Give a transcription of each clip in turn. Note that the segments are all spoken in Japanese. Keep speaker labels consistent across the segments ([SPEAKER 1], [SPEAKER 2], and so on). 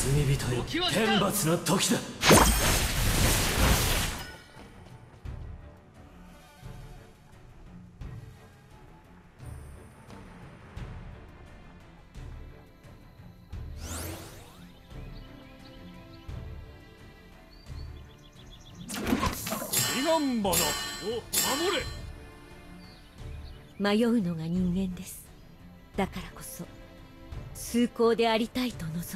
[SPEAKER 1] 罪人よ、天罰の時だ。
[SPEAKER 2] 彼岸花を守れ。
[SPEAKER 3] 迷うのが人間です。だからこそ崇高でありたいと望む。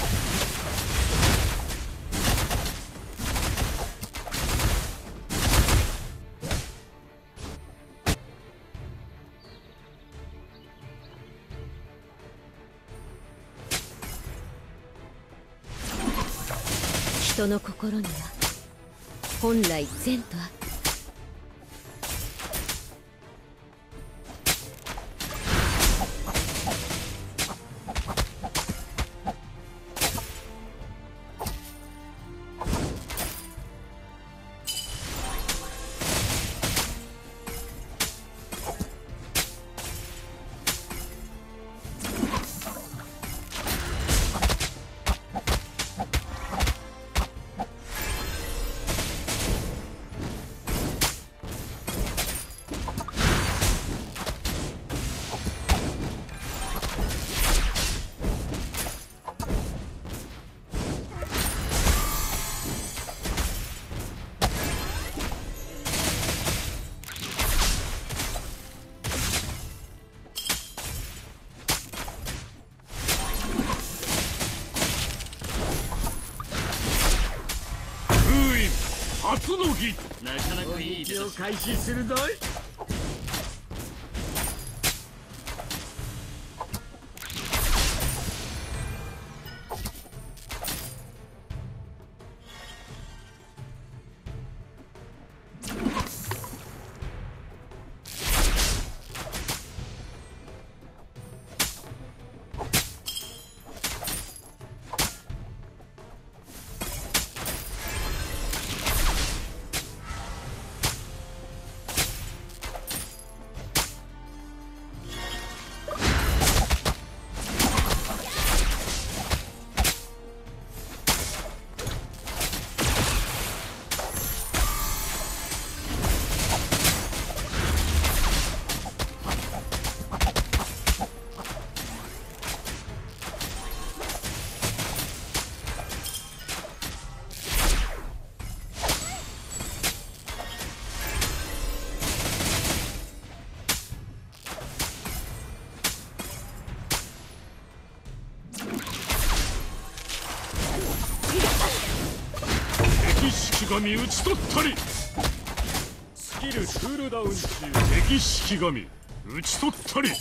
[SPEAKER 3] 人の心には本来善と悪、
[SPEAKER 2] 初の儀、なかなかいい出を開始するぞい。神討ち取ったり。スキルクールダウン中。敵式神討ち取ったり。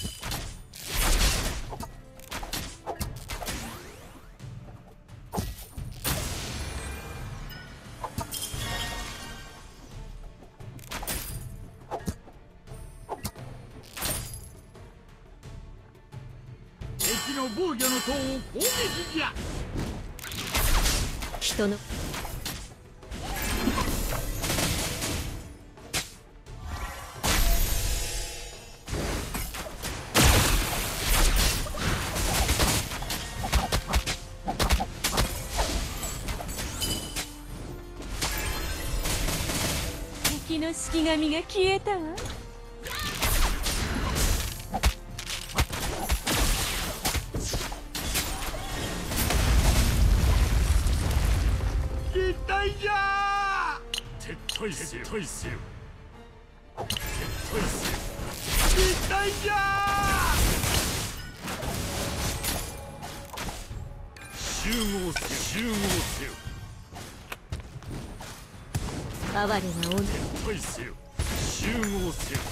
[SPEAKER 2] 敵の防御の塔を攻撃じゃ。
[SPEAKER 3] 人の敵の式神が消えたわ。
[SPEAKER 2] 撤退じゃ。撤退せよ。撤退せよ。撤退せよ。撤退じゃ。集合せよ。集合せよ。
[SPEAKER 3] 哀れな女。
[SPEAKER 2] 撤退せよ。集合せよ。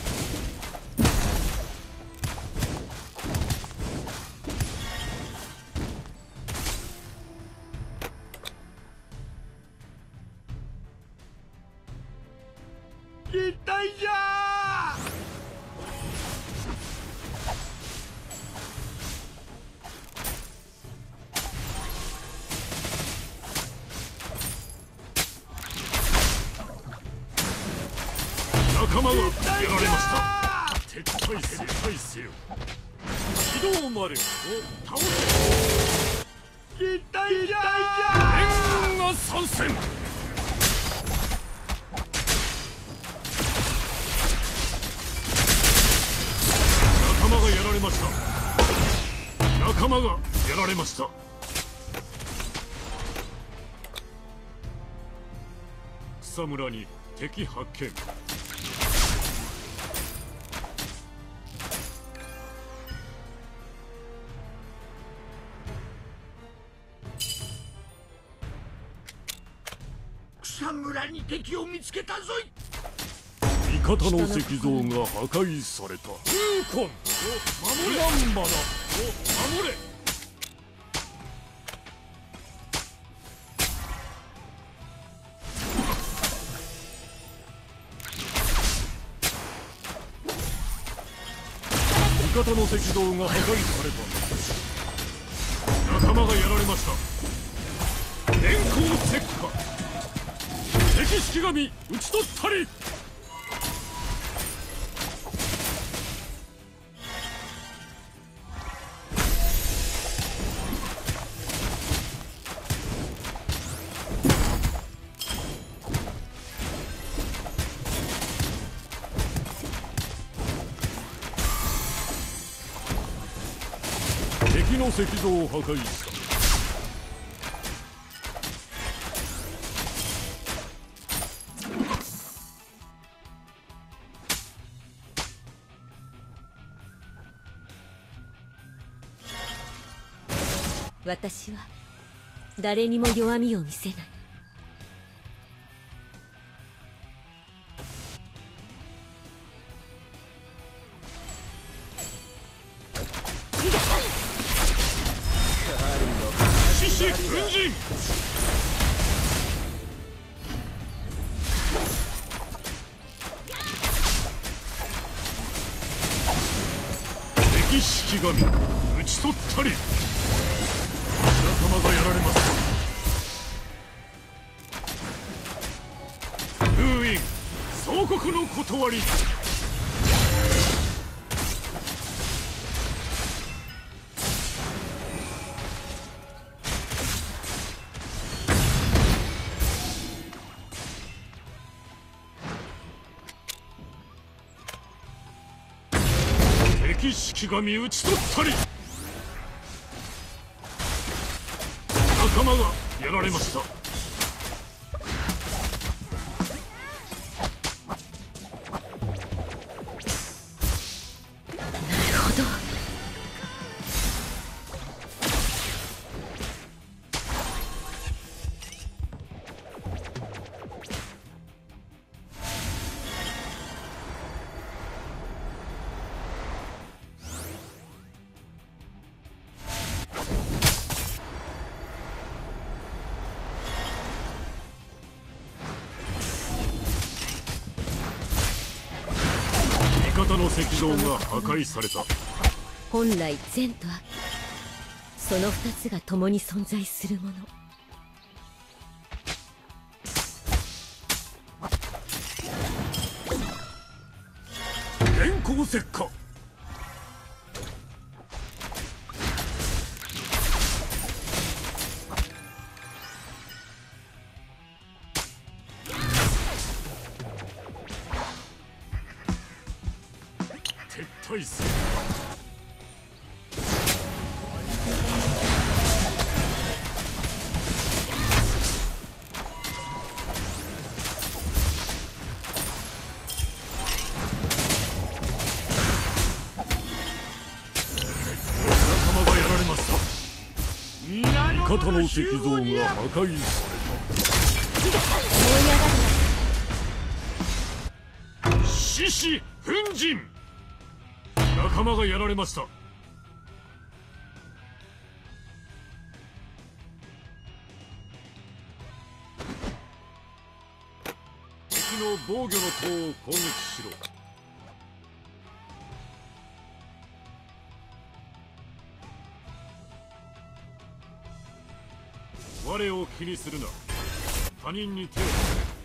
[SPEAKER 2] 撤退じゃ。仲間がやられました。撤退せよ。撤退せよ。機動丸を倒せ。撤退じゃ。 参戦。仲間がやられました。仲間がやられました。草むらに敵発見。
[SPEAKER 4] 草むらに敵を見つけたぞい。
[SPEAKER 2] 味方の石像が破壊された。ユーコンを守れ。ナンバナを守れ。味方の石像が破壊された。仲間がやられました。電光石火。敵式神討ち取ったり。敵の石像を破壊した。
[SPEAKER 3] 私は誰にも弱みを見せない。
[SPEAKER 2] 獅子奮陣。敵式神討ち取ったり。仲間がやられます。封印総国の断り。敵式神討ち取ったり。仲間がやられました。
[SPEAKER 3] なるほど。
[SPEAKER 2] 味方の石像が破壊された。
[SPEAKER 3] 本来善と悪、その二つが共に存在するもの。
[SPEAKER 2] 電光石火。撤退する。仲間がやられました。味方の石像が破壊された。獅子奮陣。仲間がやられました。敵の防御の塔を攻撃しろ。我を気にするな。他人に手をつけ。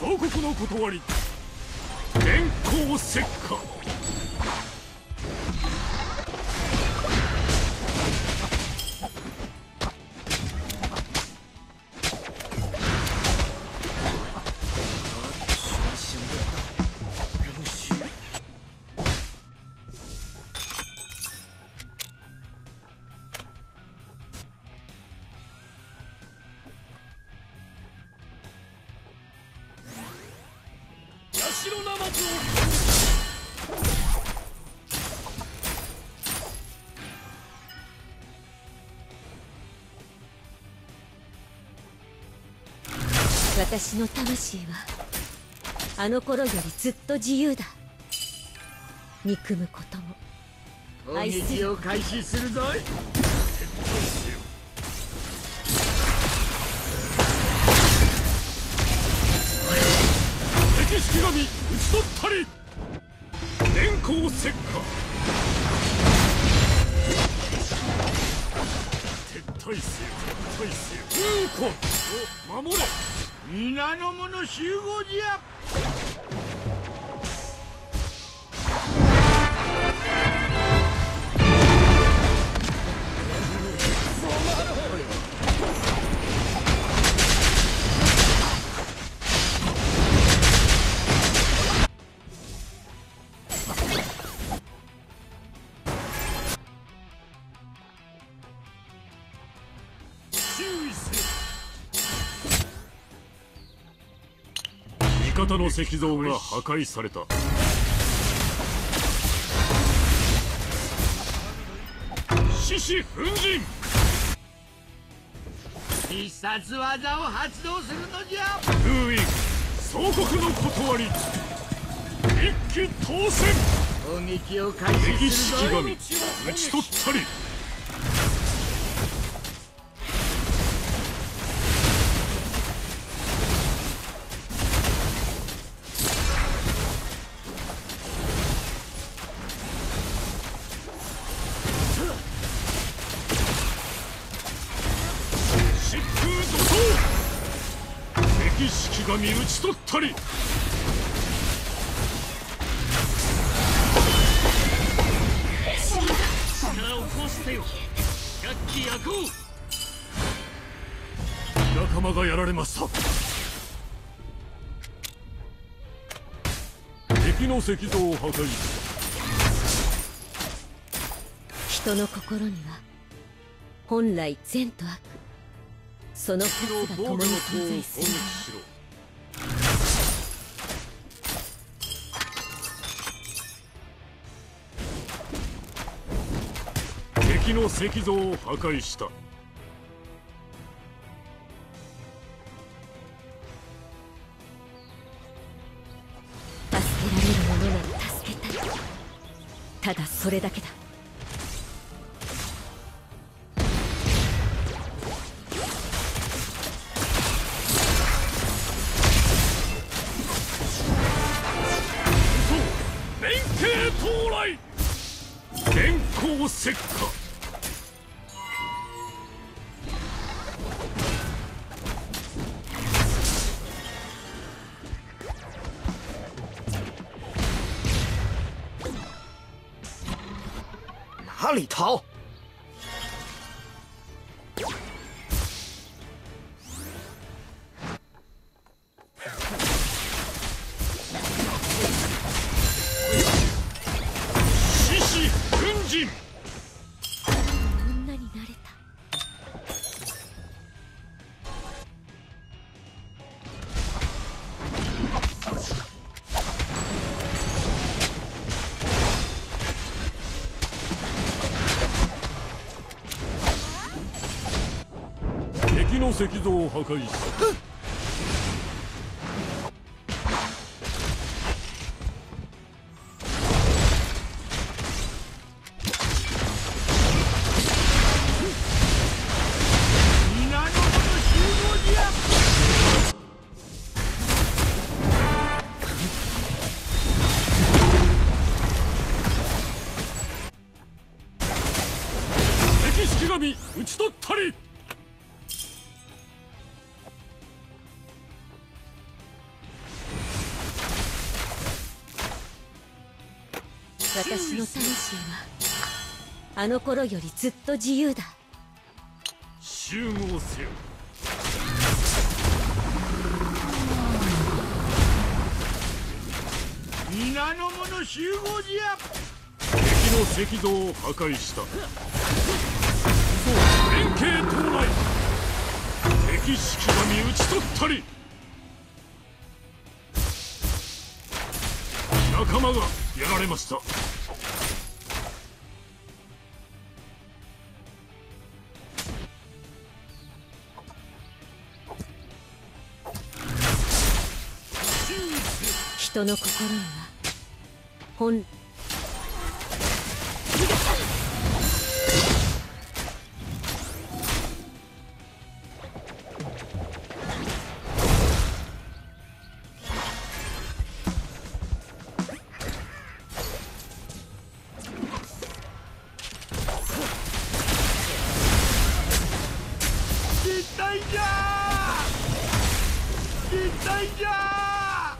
[SPEAKER 2] 総国の断り電光石火。白ナマズを
[SPEAKER 3] 私の魂はあの頃よりずっと自由だ。憎むことも
[SPEAKER 4] 攻撃を開始するぞい。
[SPEAKER 2] 敵式神討ち取ったり電光石火。撤退せよ撤退せよ。ウーコンを守れ。
[SPEAKER 4] 皆の者集合じゃ。
[SPEAKER 2] 味方の石像が破壊された。獅子奮陣。
[SPEAKER 4] 必殺技を発動するのじゃ。
[SPEAKER 2] 封印総国の断り一騎当選。
[SPEAKER 4] 攻撃を開始
[SPEAKER 2] 敵
[SPEAKER 4] するぞい。
[SPEAKER 2] 式神討ち取ったり。敵式神討ち取ったり。力を行使せよ百鬼夜行。仲間がやられました。敵の石像を破壊。
[SPEAKER 3] 人の心には本来善と悪、その2つが共に存在する。
[SPEAKER 2] 敵の石像を破壊した。
[SPEAKER 3] 助けられるものなら助けたい。ただそれだけだ。
[SPEAKER 2] 連携到来電光石火。
[SPEAKER 1] 哪里逃？
[SPEAKER 2] 獅子奮陣。
[SPEAKER 3] 女になれた。
[SPEAKER 2] 敵の石像を破壊した。
[SPEAKER 4] 皆の者集合じゃ。
[SPEAKER 2] 敵式神討ち取ったり。
[SPEAKER 3] 私の魂はあの頃よりずっと自由だ。
[SPEAKER 2] 集合せよ。
[SPEAKER 4] 皆の者集合じゃ。
[SPEAKER 2] 敵の石像を破壊した。連携到来。敵式神討ち取ったり。仲間がやられました。
[SPEAKER 3] 人の心には本
[SPEAKER 4] 実体じゃ。実体じゃ。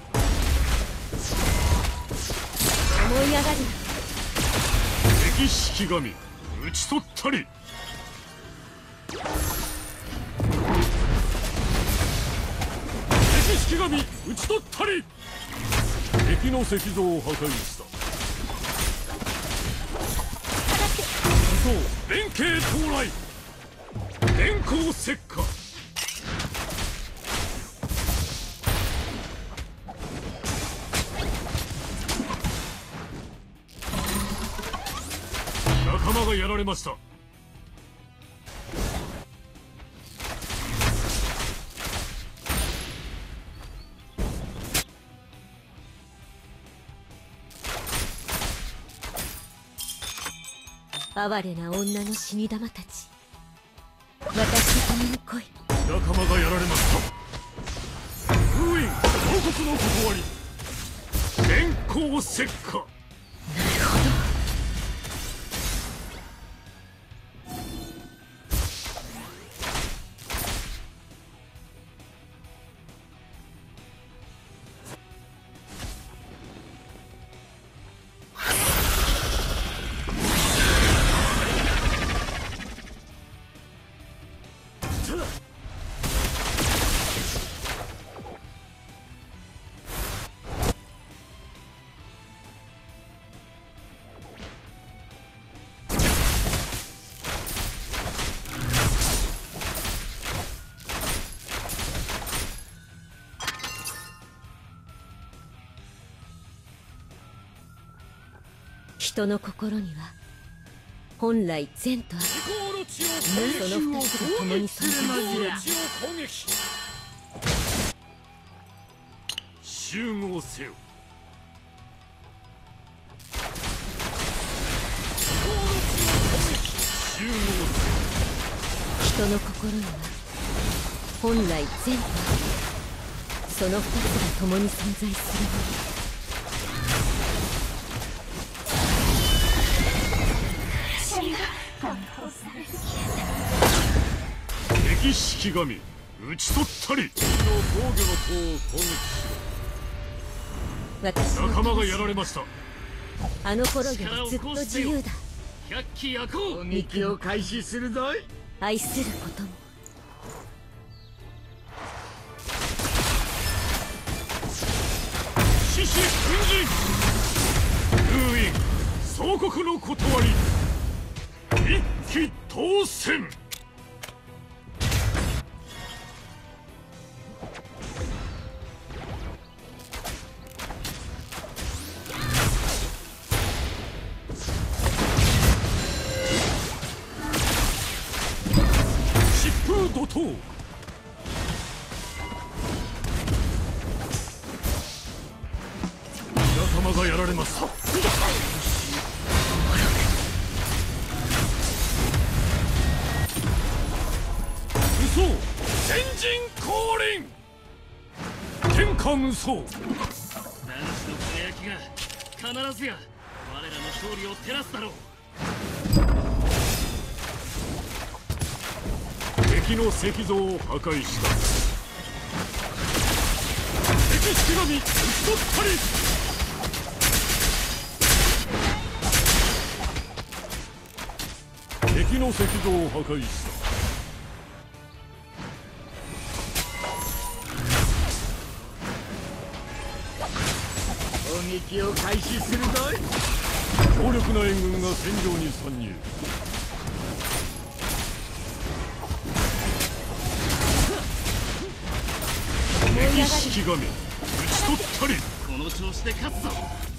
[SPEAKER 3] 思い上がるな。
[SPEAKER 2] 敵式神討ち取ったり。敵式神討ち取ったり。敵の石像を破壊した。武装連携到来。電光石火。仲間がやられました。
[SPEAKER 3] 哀れな女の死に玉たち、私と共に来い。
[SPEAKER 2] 仲間がやられました。封印王国の断り。電光石火。
[SPEAKER 3] なるほど。人の心には本来善と悪、その二つが共に存在する。
[SPEAKER 2] 集合せよ。集合せよ。
[SPEAKER 3] 人の心には本来善と悪、その二つが共に存在するもの。
[SPEAKER 2] 敵式神討ち取ったり。敵の防御の塔を攻撃し
[SPEAKER 3] 私の
[SPEAKER 2] ろ。仲間がやられました。
[SPEAKER 3] あの頃よりずっと自由だ。
[SPEAKER 2] 百鬼夜行。
[SPEAKER 4] 攻撃を開始するぞい。
[SPEAKER 3] 愛することも
[SPEAKER 2] 獅子奮陣。封印総国の断り。一騎当選。疾風怒涛。仲間がやられました。武装先陣降臨。天下無双。男子の輝きが必ずや我らの勝利を照らすだろう。敵の石像を破壊した。敵式神討ち取ったり。 の石像を破壊した。
[SPEAKER 4] 攻撃を開始するぞい。
[SPEAKER 2] 強力な援軍が戦場に参入。敵式神討ち取ったり。この調子で勝つぞ。